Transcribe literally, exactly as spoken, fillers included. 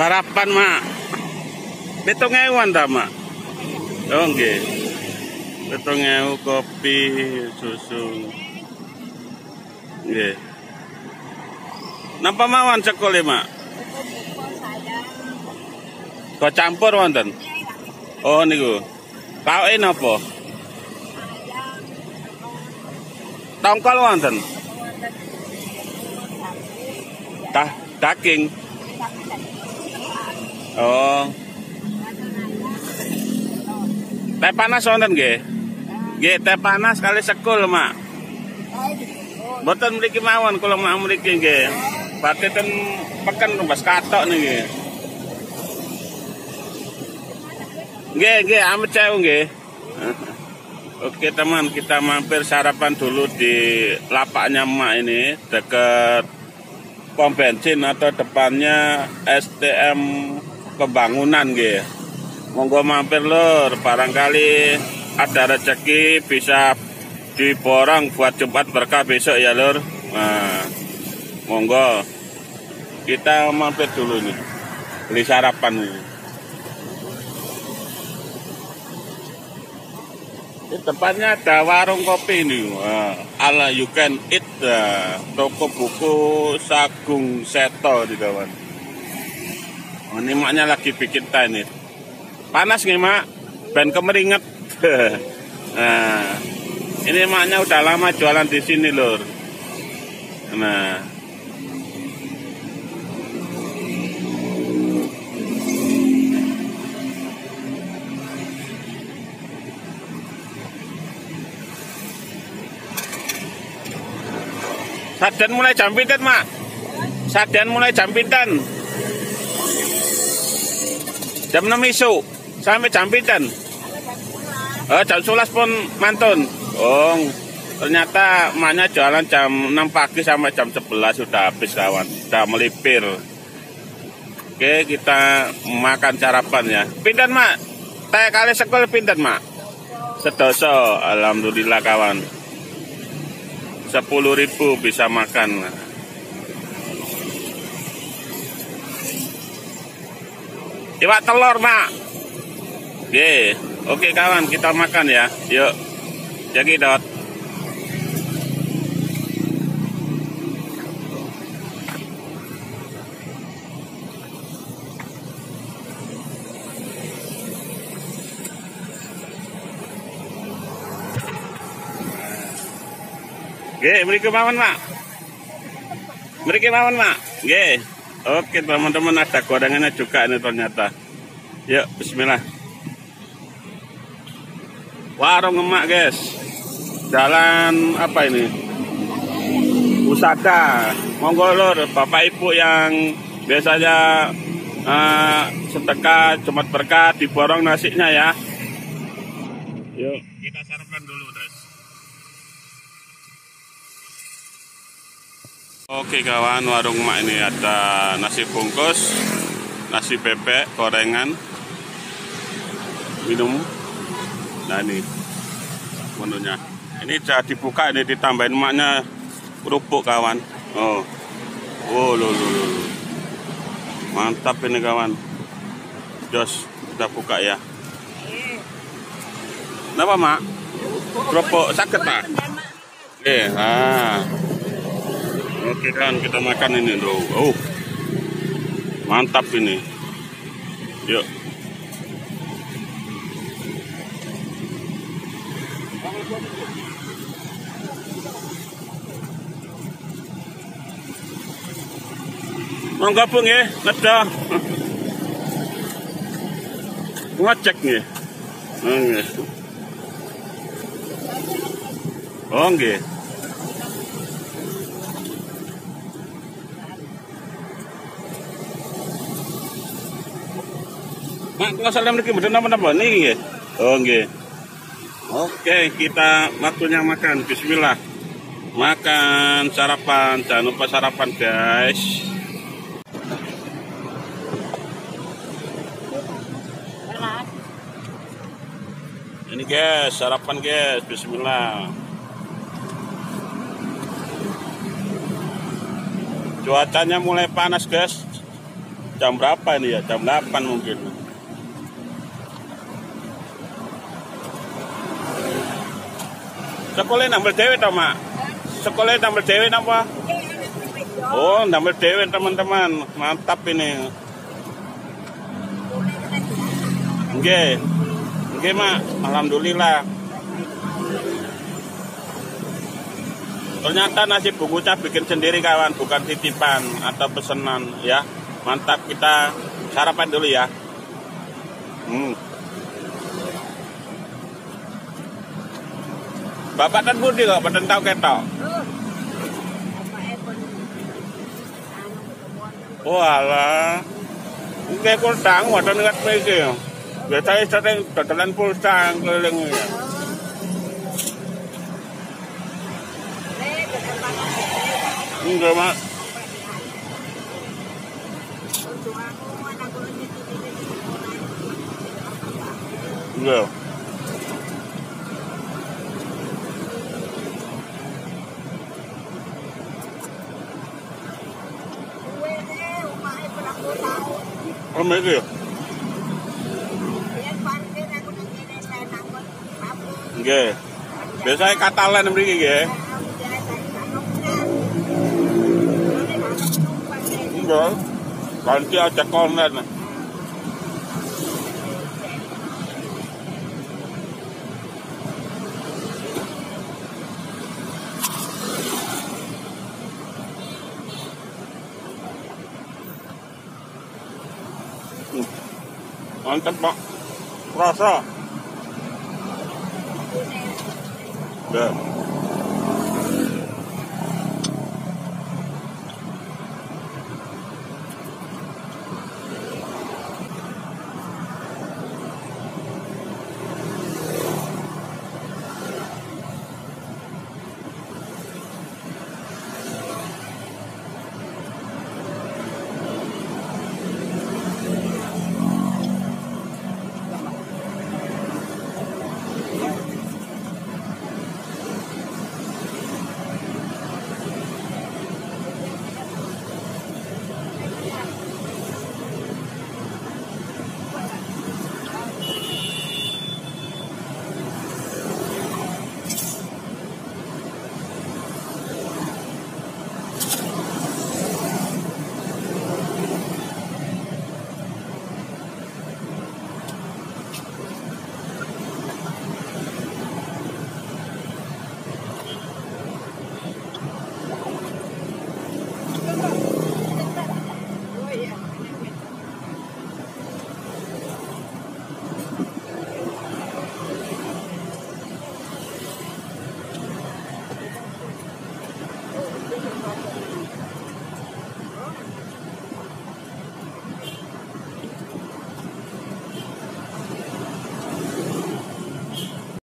Sarapan, Mak. Pitung ewan ta, Mak? Oh, nggih. Pitung ewu kopi, susu. Nggih. Napa mawon cekul, Mak? Kok campur wonten? Oh, niku. Pauke napa? Tongkol wonten. Tah, daging. Oh. Teh panas wonten nggih? Nggih, teh panas kali sekul, Mak. Mboten mriki mawon kula mak mriki nggih. Badhe ten peken Mas katok niki. Nggih, nggih, amet cewu nggih. Oke teman, kita mampir sarapan dulu di lapaknya Mak ini dekat pom bensin atau depannya S D M Pembangunan nggih. Monggo mampir lur, barangkali ada rezeki bisa diborong buat Jumat berkah besok ya lur. Nah, monggo kita mampir dulu nih beli sarapan nih. Di tempatnya ada warung kopi ini, nah, ala you can eat, nah, toko buku Sagung Seto di kawan. Oh, ini maknya lagi bikin teh nih. Panas nih mak, ben kemeringet. Nah, ini maknya udah lama jualan di sini lur. Nah, sadan mulai jam pinten mak? Sadan mulai jam pinten? Jam enam isu sampai jam pinten? Oh, jam sebelas pun mantun. Oh, ternyata emaknya jualan jam enam pagi sampai jam sebelas sudah habis kawan, sudah melipir. Oke, kita makan sarapan ya. Pinten mak? Teh kali sekul pinten mak? Sedoso, alhamdulillah kawan. Sepuluh ribu bisa makan. Iwak telur mak. Oke, oke kawan, kita makan ya. Yuk. Jadi dot. Oke, beri kemauan mak. Beri kemauan mak. Oke. Oke teman-teman, ada gorengannya juga ini ternyata. Yuk, bismillah. Warung emak guys. Jalan apa ini? Pusaka. Monggo lur, bapak ibu yang biasanya uh, sedekah Jumat berkah diborong nasinya ya. Yuk, kita sarapan dulu guys. Oke kawan, warung emak ini ada nasi bungkus, nasi bebek, gorengan, minum. Nah ini menunya. Ini sudah dibuka, ini ditambahin emaknya kerupuk kawan. Oh, oh lo lo lo. Mantap ini kawan. Jos, kita buka ya. Kenapa mak? Kerupuk sakit pak? Eh, ah. Oke kan, kita makan ini loh. Oh, mantap ini. Yuk. Mau gabung ya, ngedah. Ngecek nih. Oh nggih. Mak, kalau salam lagi bener apa-apa nih ya? Oh nggih. Oke, kita waktunya makan. Bismillah. Makan sarapan, jangan lupa sarapan guys. Ini guys, sarapan guys. Bismillah. Cuacanya mulai panas guys. jam berapa ini ya? Jam delapan mungkin. Sekolah nambah dewe tau mak? Sekolah nambah dewe apa? Oh nambah dewe teman-teman, mantap ini. Oke, oke mak, alhamdulillah. Ternyata nasi bungkusnya bikin sendiri kawan, bukan titipan atau pesanan ya. Mantap, kita sarapan dulu ya. Hmm. Bapak dan Budi kok, badan tahu ketok. Oh alah. Oke pulsang, wadah ngat iki. Biasanya sering dodolan pulsang keliling ya. Enggak mak. Enggak. Oh mereka ya? Enggak. Biasanya katalan mereka ya. Enggak, ganti aja konten. Hmm. Mantap pak, rasa. Ya.